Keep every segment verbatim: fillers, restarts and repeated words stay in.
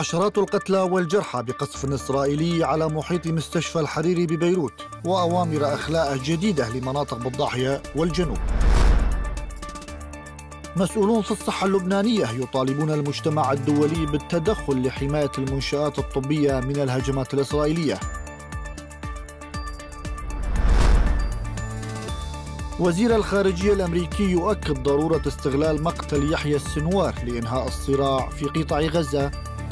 عشرات القتلى والجرحى بقصف إسرائيلي على محيط مستشفى الحريري ببيروت، وأوامر أخلاء جديدة لمناطق بالضاحية والجنوب. مسؤولون في الصحة اللبنانية يطالبون المجتمع الدولي بالتدخل لحماية المنشآت الطبية من الهجمات الإسرائيلية. وزير الخارجية الأمريكي يؤكد ضرورة استغلال مقتل يحيى السنوار لإنهاء الصراع في قطاع غزة.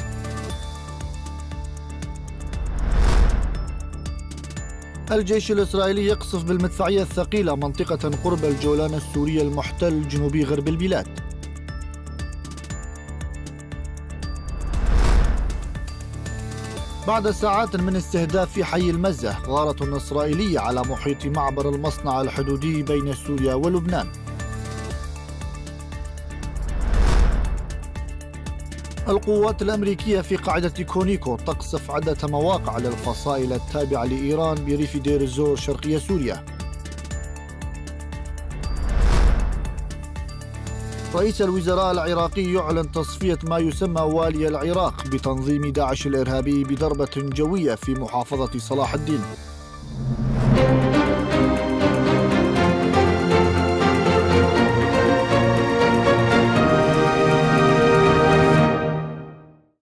الجيش الإسرائيلي يقصف بالمدفعية الثقيلة منطقة قرب الجولان السوري المحتل جنوبي غرب البلاد. بعد ساعات من استهداف في حي المزة، غارة إسرائيلية على محيط معبر المصنع الحدودي بين سوريا ولبنان. القوات الأمريكية في قاعدة كونيكو تقصف عدة مواقع للفصائل التابعة لإيران بريف دير الزور شرقي سوريا. رئيس الوزراء العراقي يعلن تصفية ما يسمى والي العراق بتنظيم داعش الإرهابي بضربة جوية في محافظة صلاح الدين.